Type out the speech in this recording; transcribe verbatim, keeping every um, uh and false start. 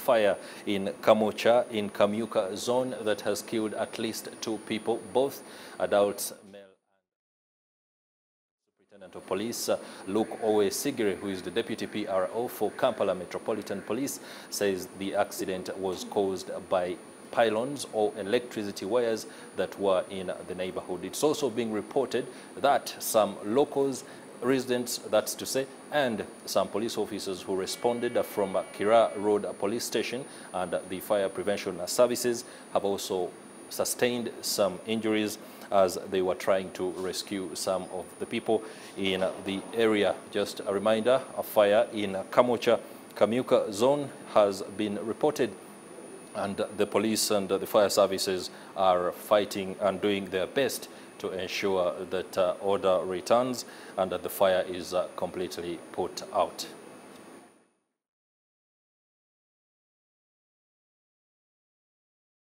Fire in Kamocha in Kamyuka zone that has killed at least two people, both adults, male. Superintendent of Police uh, Luke Owe Sigiri, who is the Deputy P R O for Kampala Metropolitan Police, says the accident was caused by pylons or electricity wires that were in the neighborhood. It's also being reported that some locals, residents, that's to say, and some police officers who responded from Kira Road Police Station and the Fire Prevention Services have also sustained some injuries as they were trying to rescue some of the people in the area. Just a reminder, a fire in Kamocha, Kamyuka zone has been reported, and the police and the fire services are fighting and doing their best to ensure that uh, order returns and that the fire is uh, completely put out.